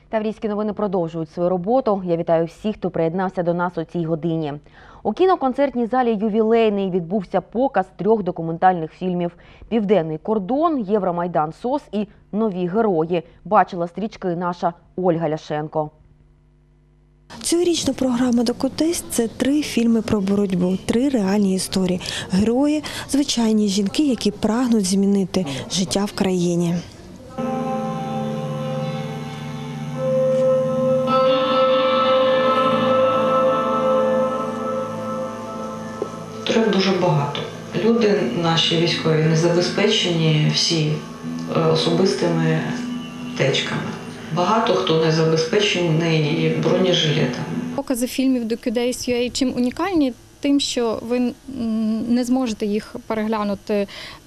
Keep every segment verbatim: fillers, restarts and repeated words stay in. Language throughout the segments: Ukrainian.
Таврійські новини продовжують свою роботу. Я вітаю всіх, хто приєднався до нас у цій годині. У кіноконцертній залі «Ювілейний» відбувся показ трьох документальних фільмів «Південний кордон», «Євромайдан СОС» і «Нові герої». Бачила стрічки наша Ольга Ляшенко. Цьогорічна програма «Докутест» – це три фільми про боротьбу, три реальні історії. Герої – звичайні жінки, які прагнуть змінити життя в країні. Трьох дуже багато. Люди наші військові не забезпечені всі особистими аптечками. Багато хто не забезпечений бронежилетами. Покази фільмів Докутест.ua чим унікальні? Тим, що ви не зможете їх переглянути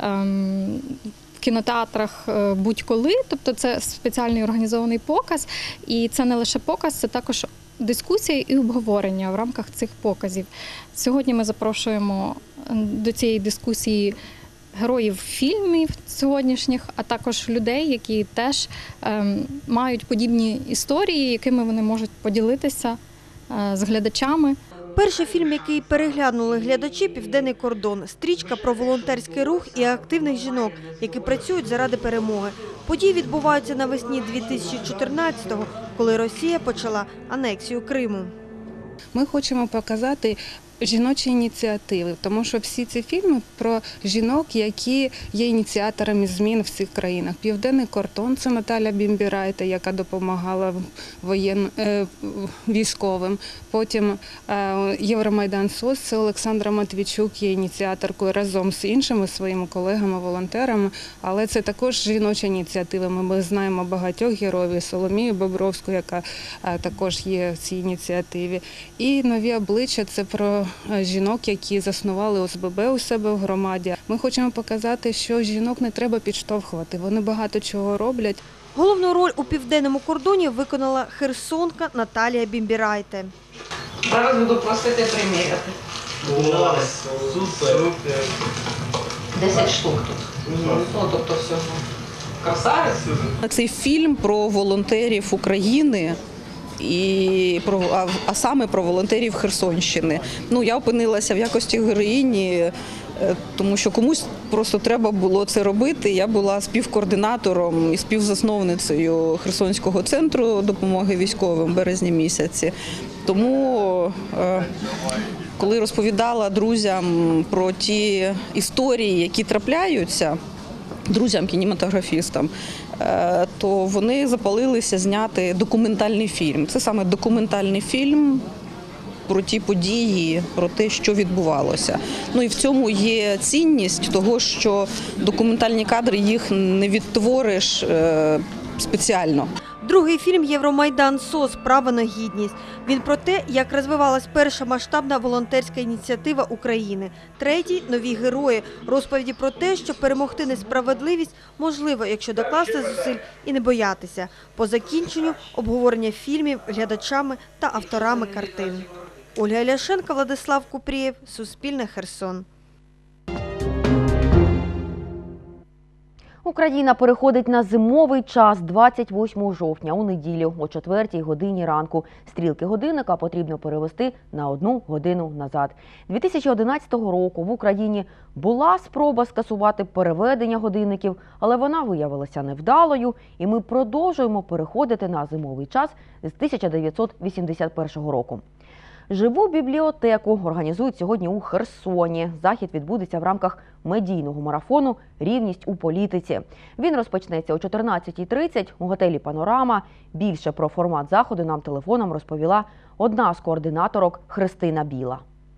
в кінотеатрах будь-коли. Тобто це спеціальний організований показ. І це не лише показ, це також дискусія і обговорення в рамках цих показів. Сьогодні ми запрошуємо до цієї дискусії героїв фільмів сьогоднішніх, а також людей, які теж е, мають подібні історії, якими вони можуть поділитися е, з глядачами. Перший фільм, який переглянули глядачі – «Південний кордон». Стрічка про волонтерський рух і активних жінок, які працюють заради перемоги. Події відбуваються навесні дві тисячі чотирнадцятого, коли Росія почала анексію Криму. Ми хочемо показати жіночі ініціативи, тому що всі ці фільми про жінок, які є ініціаторами змін в цих країнах. «Південний кордон» – це Наталя Бімбірайте, яка допомагала воєн... військовим. Потім «Євромайдан СОС» – це Олександра Матвійчук, є ініціаторкою разом з іншими своїми колегами-волонтерами. Але це також жіночі ініціативи. Ми знаємо багатьох героїв, Соломію Бобровську, яка також є в цій ініціативі. І «Нові обличчя» – це про жінок, які заснували О С Б Б у себе в громаді. Ми хочемо показати, що жінок не треба підштовхувати, вони багато чого роблять. Головну роль у «Південному кордоні» виконала херсонка Наталія Бімбірайте. Зараз буду просити приміряти. Клас, супер. Десять штук тут. Ну, тобто всього. Красавець. Цей фільм про волонтерів України. І про, а, а саме про волонтерів Херсонщини. Ну, я опинилася в якості героїні, тому що комусь просто треба було це робити. Я була співкоординатором і співзасновницею Херсонського центру допомоги військовим в березні місяці. Тому, коли розповідала друзям про ті історії, які трапляються, друзям-кінематографістам, то вони запалилися зняти документальний фільм. Це саме документальний фільм про ті події, про те, що відбувалося. Ну і в цьому є цінність того, що документальні кадри їх не відтвориш спеціально. Другий фільм «Євромайдан СОС. Право на гідність». Він про те, як розвивалась перша масштабна волонтерська ініціатива України. Третій – «Нові герої». Розповіді про те, що перемогти несправедливість можливо, якщо докласти зусиль і не боятися. По закінченню – обговорення фільмів глядачами та авторами картин. Ольга Ляшенко, Владислав Купрієв, Суспільне, Херсон. Україна переходить на зимовий час двадцять восьмого жовтня у неділю о четвертій годині ранку. Стрілки годинника потрібно перевести на одну годину назад. дві тисячі одинадцятого року в Україні була спроба скасувати переведення годинників, але вона виявилася невдалою, і ми продовжуємо переходити на зимовий час з тисяча дев'ятсот вісімдесят першого року. Живу бібліотеку організують сьогодні у Херсоні. Захід відбудеться в рамках медійного марафону «Рівність у політиці». Він розпочнеться о чотирнадцятій тридцять у готелі «Панорама». Більше про формат заходу нам телефоном розповіла одна з координаторок Христина Біла.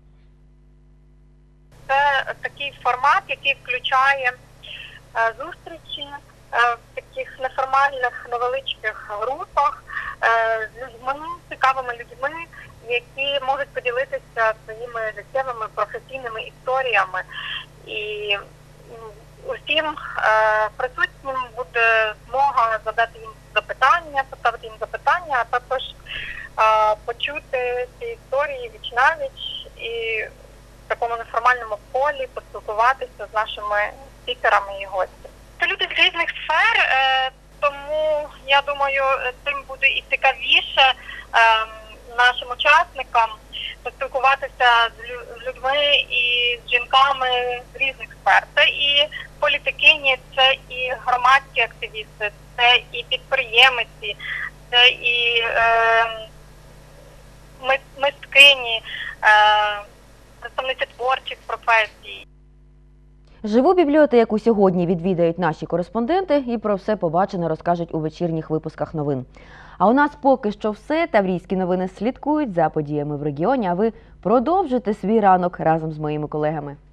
Це такий формат, який включає зустрічі в таких неформальних невеличких групах з людьми, цікавими людьми, які можуть поділитися своїми життєвими професійними історіями. І усім е, присутнім буде змога задати їм запитання, поставити їм запитання, а також е, почути ці історії віч-навіч і в такому неформальному полі поспілкуватися з нашими спікерами і гостями. Це люди з різних сфер, е, тому я думаю, тим буде і цікавіше е, нашим учасникам поспілкуватися з лю- з людьми і з жінками з різних сфер. Це і політикині, це і громадські активісти, це і підприємці, це і е, мис- мисткині, е, представниці творчих професій. Живу бібліотеку сьогодні відвідають наші кореспонденти і про все побачене розкажуть у вечірніх випусках новин. А у нас поки що все. Таврійські новини слідкують за подіями в регіоні, а ви продовжуйте свій ранок разом з моїми колегами.